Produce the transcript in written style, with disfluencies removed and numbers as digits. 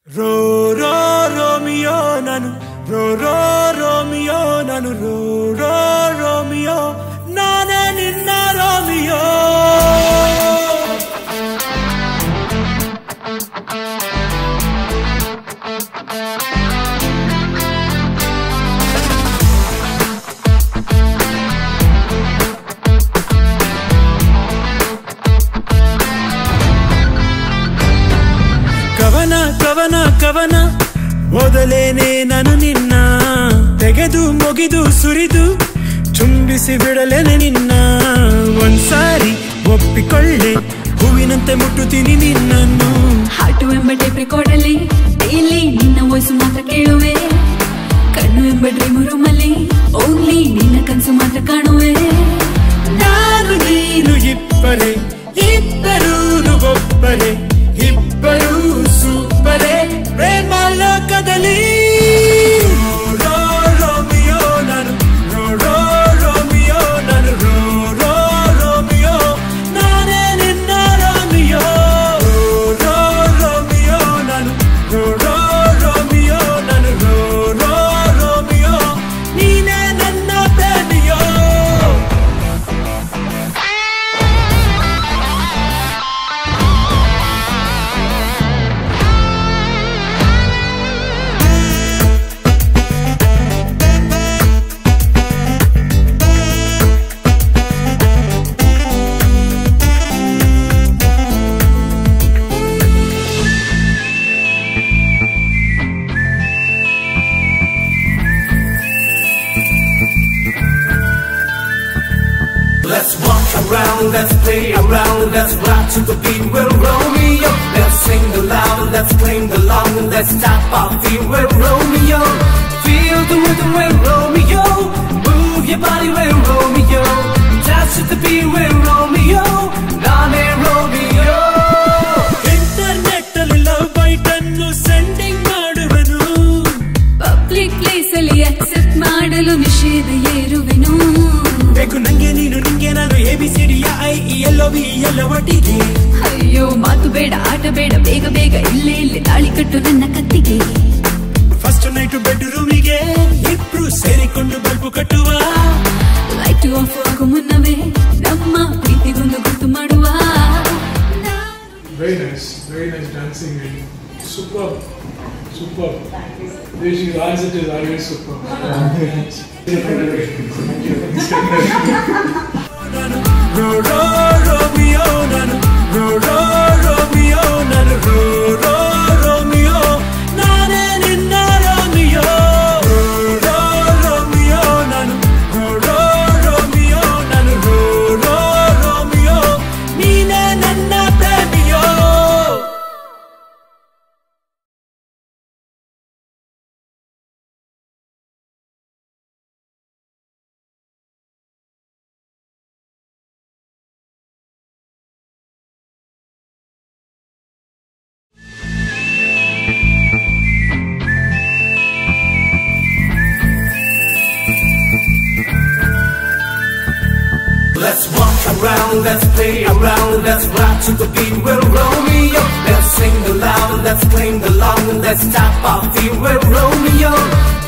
Rho ರೋ Romeo ನಾನು ರೋ ರೋ ರೋಮಿಯೋ ನಾನು ರೋ ರೋ ರೋಮಿಯೋ ನಾನೇ ನಿನ್ನ ರೋಮಿಯೋ ಕವನ ಕವನ ಕವನ ಓದಲೇನೆ ನಾನು ನಿನ್ನ ತೆಗೆದು ಮುಗಿದು ಸುರಿದು ಚುಂಬಿಸಿ ಬಿಡಲೇನೆ ನಿನ್ನ ಒಂದ್ಸಾರಿ ಒಪ್ಪಿಕೊಳ್ಳೆ ಹೂವಿನಂತೆ ಮುಟ್ಟುತ್ತೀನಿ ನಿನ್ನನ್ನು ಹಾಟು ಎಂಬ ಟೇಪ್ ರೆಕಾರ್ಡಲ್ಲಿ ಡೈಲಿ ನಿನ್ನ ವಾಯ್ಸ್ ಮಾತ್ರ ಕೇಳುವೆ ಕಣ್ಣು ಎಂಬ ಡ್ರೀಮ್ ರೂಮಲ್ಲಿ ಓನ್ಲಿ ನಿನ್ನ ಕನಸು ಮಾತ್ರ ಕಾಣುವೆ ನಾನು ನೀನು ಇಬ್ಬರೇ ಇಬ್ಬರೂ ಒಬ್ಬರೇ ಇಬ್ಬರೂ ಸೂಪರೇ ಪ್ರೇಮ ಲೋಕದಲ್ಲಿ ರೋ ರೋಮಿಯೋ ನಾನು ರೋ ರೋ ರೋಮಿಯೋ ನಾನು ರೋ ರೋ ರೋಮಿಯೋ ನಾನೇ ನಿನ್ನ ರೋಮಿಯೋ ರೋ ರೋಮಿಯೋ ನಾನು ರೋ ರೋ ರೋಮಿಯೋ ನಾನು ರೋ ರೋ ರೋಮಿಯೋ ನೀನೇ ನನ್ನ ಪ್ರೇಮಿಯೋ Let's walk around, let's play around, let's rock to the beat, we're Romeo. Let's sing aloud, let's claim the long, let's tap our feet, we're Romeo. Feel the rhythm, we're Romeo. Move your body, we're Romeo. Dance to the beat, we're Romeo. Name Romeo. Internet ಅಲ್ಲಿ love bite ಅನ್ನು sending ಮಾಡುವನು public place ಅಲ್ಲಿ accept ಮಾಡಲು ನಿಷೇಧ ಏರುವೆನು ಬೇಕು ನಂಗೆ ನೀನು ನಿಂಗೆ ನಾನು ABCD IELOV ಎಲ್ಲ ಒಟ್ಟಿಗೆ ಅಯ್ಯೋ ಮಾತು ಬೇಡ ಆಟ ಬೇಡ ಬೇಗ ಬೇಗ ಇಲ್ಲೇ ತಾಳಿ ಕಟ್ಟು ನನ್ನ ಕತ್ತಿಗೆ ಫಸ್ಟ್ ನೈಟ್ ಬೆಡ್ ರೂಮಿಗೆ ಇಬ್ರು ಸೇರಿಕೊಂಡು ಬಲ್ಬು ಕಟ್ಟುವ ಲೈಟ್ ಆಫ್ ಆಗೋ ಮುನ್ನವೇ ನಮ್ಮ ಪ್ರೀತಿಗೊಂದು ಗುರ್ತು ಮಾಡುವ Very nice dancing and superb. Rishi, as it is always superb. ರೋ ರೋ ರೋಮಿಯೋ ನಾನು ರೋ ರೋ ರೋಮಿಯೋ ನಾನು ರೋ ರೋ ರೋಮಿಯೋ ನಾನೇ ನಿನ್ನ ರೋಮಿಯೋ ರೋ ರೋ ರೋಮಿಯೋ ನಾನು ರೋ ರೋ ರೋಮಿಯೋ ನಾನು ರೋ ರೋ ರೋಮಿಯೋ ನೀನೇ ನನ್ನ ಪ್ರೇಮಿಯೋ Let's walk around, let's play around, let's rock to the beat, we're Romeo. Let's sing aloud, let's claim the long, let's tap our feet, we're Romeo.